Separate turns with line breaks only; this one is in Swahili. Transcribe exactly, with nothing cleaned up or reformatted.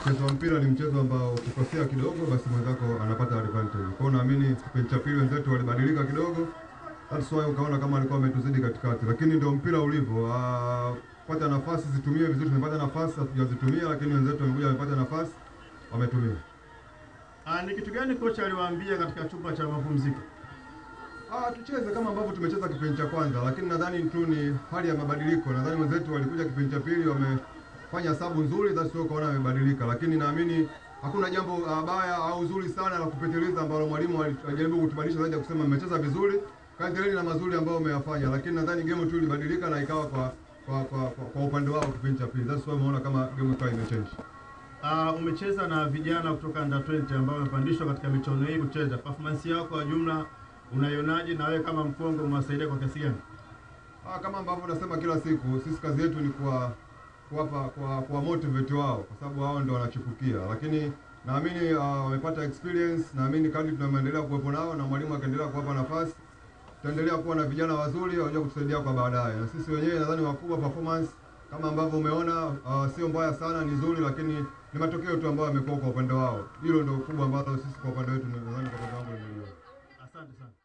mchezo wa mpira ni mchezo ambao ukikosea kidogo basi mwenzako anapata advantage. Kwa hiyo naamini kipindi cha pili wenzetu walibadilika kidogo. That's why ukaona kama alikuwa ametuzidi katikati. Lakini ndio mpira ulivyo. Uh, pata nafasi zitumie vizuri, tumepata nafasi hatujazitumia, lakini wenzetu wamekuja wamepata nafasi wametumia.
Ah, ni kitu gani kocha aliwaambia katika chumba cha mapumziko?
Ah, tucheze kama ambavyo tumecheza kipindi cha kwanza, lakini nadhani tu ni hali ya mabadiliko. Nadhani wenzetu walikuja kipindi cha pili wamefanya sabu nzuri, that's why ukaona wamebadilika. Lakini naamini hakuna jambo uh, baya au zuri sana la kupitiliza ambalo mwalimu alijaribu kutubadilisha zaidi ya kusema mmecheza vizuri, kaendeleni na mazuri ambayo umeyafanya. Lakini nadhani game tu ilibadilika na ikawa kwa kwa kwa, kwa, kwa upande wao kipindi cha pili. That's why umeona kama game ikawa imechange.
Uh, umecheza na vijana kutoka under twenty ambao wamepandishwa katika michuano hii kucheza. Performance yako kwa jumla unaionaje, na wewe kama mkongo mwasaidia kwa kiasi gani?
Ah, kama ambavyo unasema kila siku, sisi kazi yetu ni kwa kuwapa kwa kwa motivate wao kwa sababu wao ndio wanachipukia. Lakini naamini wamepata uh, experience, naamini kadri tunaendelea kuwepo nao na mwalimu akaendelea kuwapa nafasi, tutaendelea kuwa na vijana wazuri waje kutusaidia kwa baadaye. Na sisi wenyewe nadhani wakubwa performance kama ambavyo umeona uh, sio mbaya sana, ni nzuri, lakini ni matokeo tu ambayo yamekuwa kwa upande wao. Hilo ndio kubwa ambalo sisi kwa upande wetu nadhani kwa upande wangu nimeliona.
Asante sana.